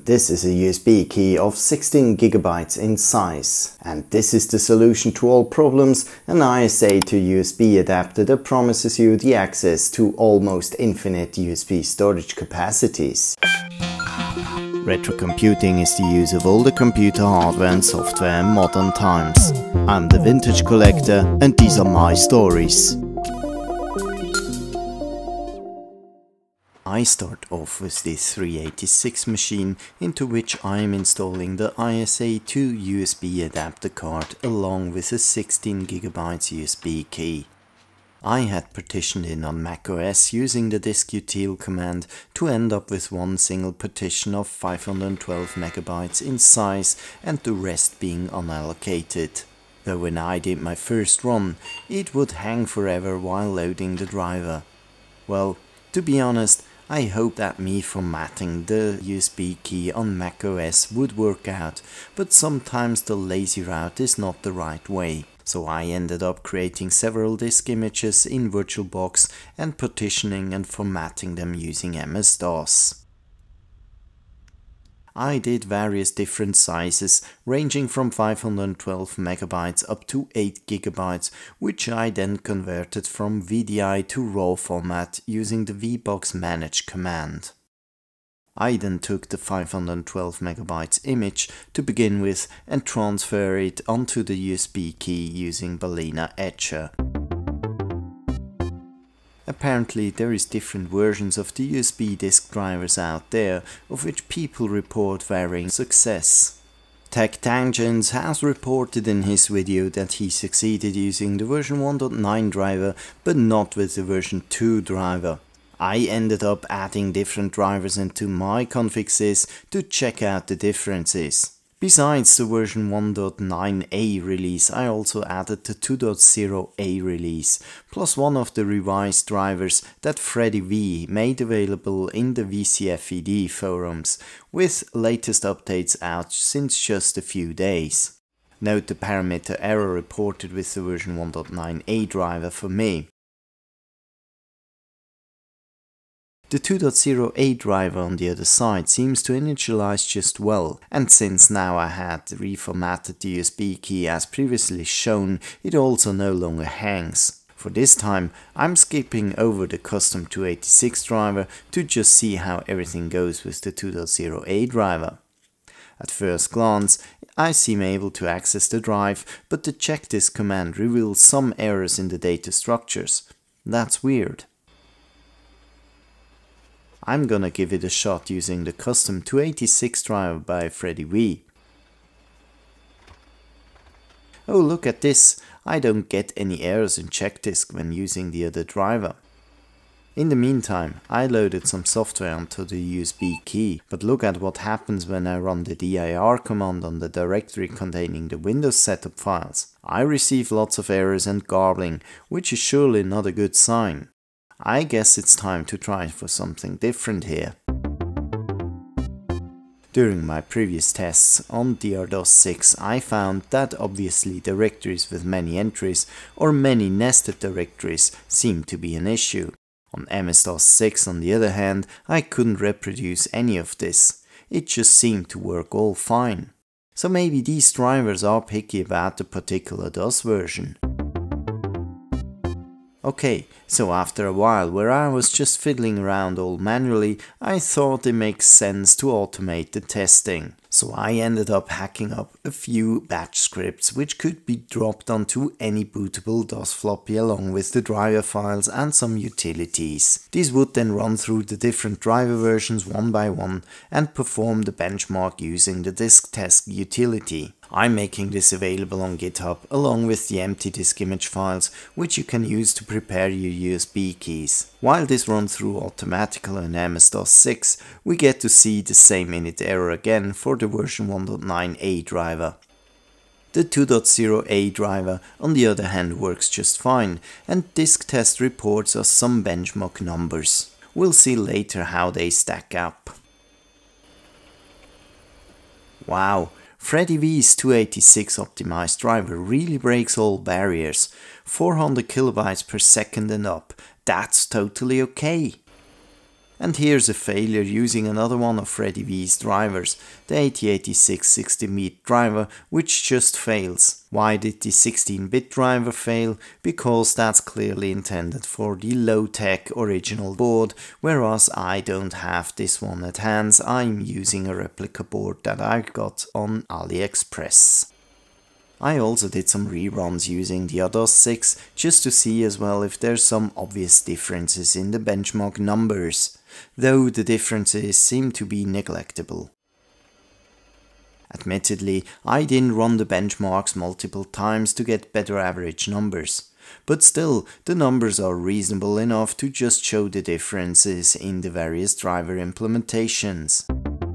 This is a USB key of 16 GB in size, and this is the solution to all problems, an ISA-2-USB adapter that promises you the access to almost infinite USB storage capacities. Retro computing is the use of older computer hardware and software in modern times. I'm the vintage collector and these are my stories. I start off with this 386 machine into which I am installing the ISA-2-USB adapter card along with a 16 GB USB key. I had partitioned in on macOS using the distkutil command to end up with one single partition of 512 MB in size and the rest being unallocated. Though when I did my first run, it would hang forever while loading the driver. Well, to be honest, I hope that me formatting the USB key on macOS would work out, but sometimes the lazy route is not the right way. So I ended up creating several disk images in VirtualBox and partitioning and formatting them using MS-DOS. I did various different sizes, ranging from 512 MB up to 8 GB, which I then converted from VDI to RAW format using the vbox manage command. I then took the 512 MB image to begin with and transfer it onto the USB key using Balena Etcher. Apparently there is different versions of the USB disk drivers out there, of which people report varying success. TechTangents has reported in his video that he succeeded using the version 1.9 driver, but not with the version 2 driver. I ended up adding different drivers into my configs to check out the differences. Besides the version 1.9a release, I also added the 2.0a release, plus one of the revised drivers that FreddyV made available in the VCFED forums, with latest updates out since just a few days. Note the parameter error reported with the version 1.9a driver for me. The 2.0a driver on the other side seems to initialize just well, and since now I had reformatted the USB key as previously shown, it also no longer hangs. For this time, I'm skipping over the custom 286 driver to just see how everything goes with the 2.0a driver. At first glance, I seem able to access the drive, but the checkdisk command reveals some errors in the data structures. That's weird. I'm gonna give it a shot using the custom 286 driver by FreddyV. Oh, look at this! I don't get any errors in checkdisk when using the other driver. In the meantime, I loaded some software onto the USB key, but look at what happens when I run the dir command on the directory containing the Windows setup files. I receive lots of errors and garbling, which is surely not a good sign. I guess it's time to try for something different here. During my previous tests on DRDOS 6, I found that obviously directories with many entries or many nested directories seem to be an issue. On MS-DOS 6 on the other hand, I couldn't reproduce any of this. It just seemed to work all fine. So maybe these drivers are picky about the particular DOS version. Okay, so after a while where I was just fiddling around all manually, I thought it makes sense to automate the testing. So I ended up hacking up a few batch scripts which could be dropped onto any bootable DOS floppy along with the driver files and some utilities. These would then run through the different driver versions one by one and perform the benchmark using the disk test utility. I'm making this available on GitHub along with the empty disk image files, which you can use to prepare your USB keys. While this runs through automatically in MS-DOS 6, we get to see the same init error again for the version 1.9a driver. The 2.0a driver on the other hand works just fine, and disk test reports us some benchmark numbers. We'll see later how they stack up. Wow! FreddyV's 286 optimized driver really breaks all barriers. 400 kilobytes per second and up, that's totally okay. And here's a failure using another one of FreddyV's drivers, the 8086 16-bit driver, which just fails. Why did the 16-bit driver fail? Because that's clearly intended for the low-tech original board, whereas I don't have this one at hand. I'm using a replica board that I got on AliExpress. I also did some reruns using the ADOS 6 just to see as well if there's some obvious differences in the benchmark numbers, though the differences seem to be neglectable. Admittedly, I didn't run the benchmarks multiple times to get better average numbers, but still the numbers are reasonable enough to just show the differences in the various driver implementations.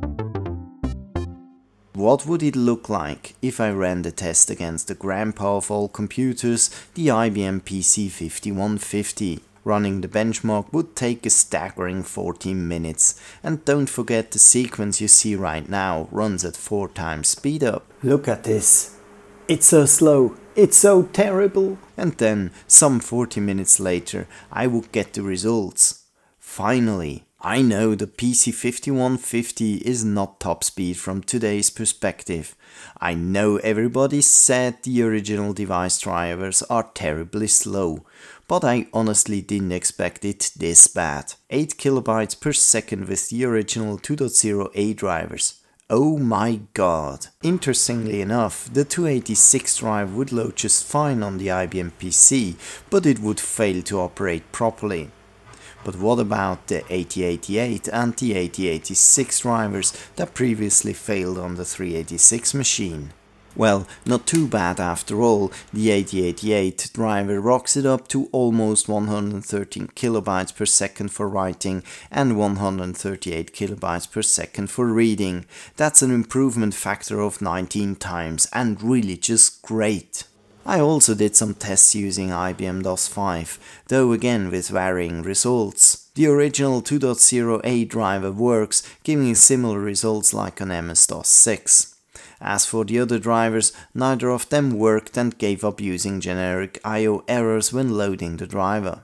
What would it look like if I ran the test against the grandpa of all computers, the IBM PC 5150? Running the benchmark would take a staggering 14 minutes, and don't forget the sequence you see right now runs at 4 times speed up. Look at this. It's so slow. It's so terrible. And then, some 40 minutes later, I would get the results. Finally! I know the PC 5150 is not top speed from today's perspective. I know everybody said the original device drivers are terribly slow, but I honestly didn't expect it this bad. 8 kilobytes per second with the original 2.0A drivers. Oh my god! Interestingly enough, the 286 drive would load just fine on the IBM PC, but it would fail to operate properly. But what about the 8088 and the 8086 drivers that previously failed on the 386 machine? Well, not too bad after all. The 8088 driver rocks it up to almost 113 kilobytes per second for writing and 138 kilobytes per second for reading. That's an improvement factor of 19 times and really just great. I also did some tests using IBM DOS 5, though again with varying results. The original 2.0A driver works, giving similar results like on MS-DOS 6. As for the other drivers, neither of them worked and gave up using generic I/O errors when loading the driver.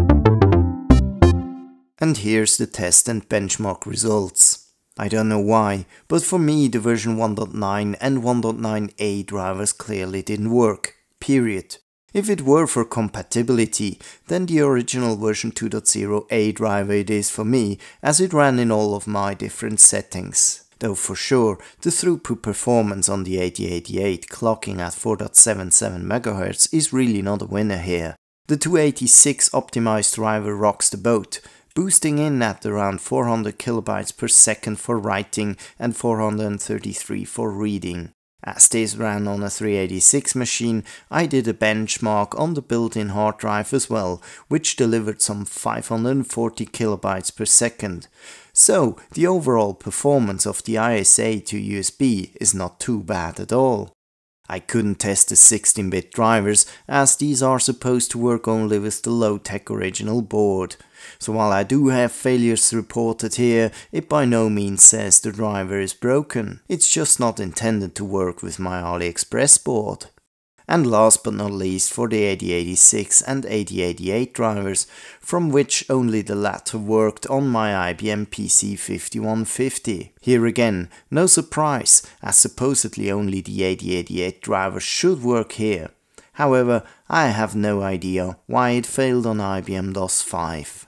And here's the test and benchmark results. I don't know why, but for me the version 1.9 and 1.9a drivers clearly didn't work. Period. If it were for compatibility, then the original version 2.0A driver it is for me, as it ran in all of my different settings. Though for sure, the throughput performance on the 8088 clocking at 4.77 MHz is really not a winner here. The 286 optimized driver rocks the boat, boosting in at around 400 kilobytes per second for writing and 433 for reading. As this ran on a 386 machine, I did a benchmark on the built-in hard drive as well, which delivered some 540 kilobytes per second. So, the overall performance of the ISA-2-USB is not too bad at all. I couldn't test the 16-bit drivers, as these are supposed to work only with the low-tech original board. So while I do have failures reported here, it by no means says the driver is broken. It's just not intended to work with my AliExpress board. And last but not least for the 8086 and 8088 drivers, from which only the latter worked on my IBM PC 5150. Here again, no surprise, as supposedly only the 8088 driver should work here. However, I have no idea why it failed on IBM DOS 5.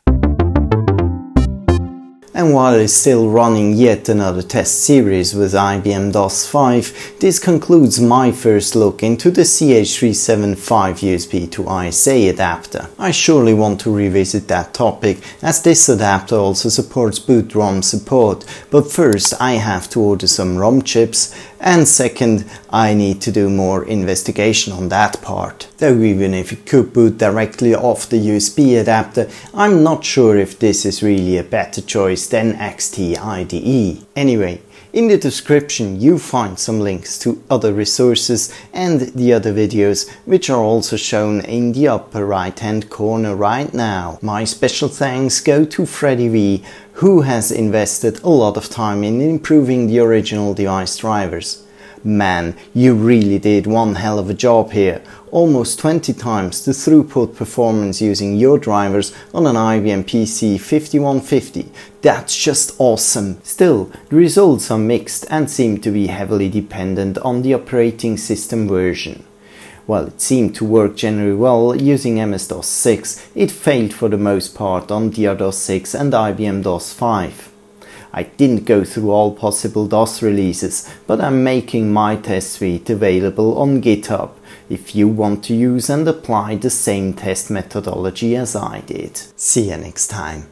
And while it's still running yet another test series with IBM DOS 5, this concludes my first look into the CH375 USB to ISA adapter. I surely want to revisit that topic, as this adapter also supports boot ROM support, but first I have to order some ROM chips, and second I need to do more investigation on that part. Though even if it could boot directly off the USB adapter, I'm not sure if this is really a better choice than XT IDE. Anyway, in the description you find some links to other resources and the other videos, which are also shown in the upper right hand corner right now. My special thanks go to FreddyV, who has invested a lot of time in improving the original device drivers. Man, you really did one hell of a job here. Almost 20 times the throughput performance using your drivers on an IBM PC 5150. That's just awesome. Still, the results are mixed and seem to be heavily dependent on the operating system version. While it seemed to work generally well using MS-DOS 6, it failed for the most part on DR-DOS 6 and IBM DOS 5. I didn't go through all possible DOS releases, but I'm making my test suite available on GitHub if you want to use and apply the same test methodology as I did. See you next time.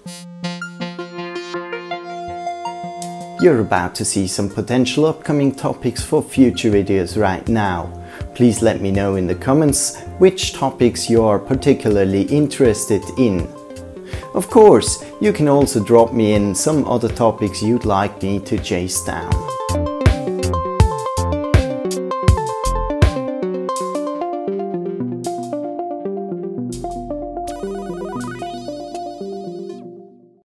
You're about to see some potential upcoming topics for future videos right now. Please let me know in the comments which topics you are particularly interested in. Of course, you can also drop me in some other topics you'd like me to chase down.